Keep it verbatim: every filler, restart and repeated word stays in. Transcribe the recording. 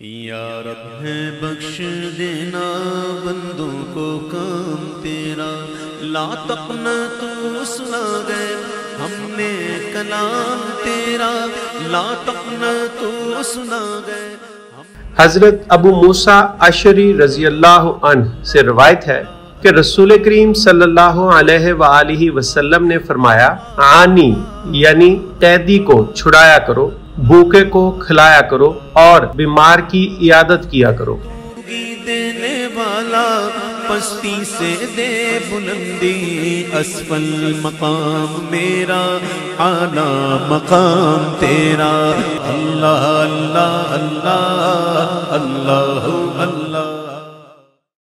या रब है बख्श देना बंदों को काम तेरा, ला तक़नतू सुना गए हमने कलाम तेरा, ला तक़नतू सुना गए। हजरत अबू मूसा अशरी रज़ी अल्लाह अन्हु से रवायत है कि रसूल करीम सल्लल्लाहु अलैहि वआलिहि वसल्लम ने फरमाया, आनी यानी कैदी को छुड़ाया करो, भूखे को खिलाया करो और बीमार की इयादत किया करो। देने वाला पस्ती से दे बुलंदी, असफल मकाम मेरा आला मकाम तेरा। अल्लाह अल्लाह अल्लाह अल्लाह अल्लाह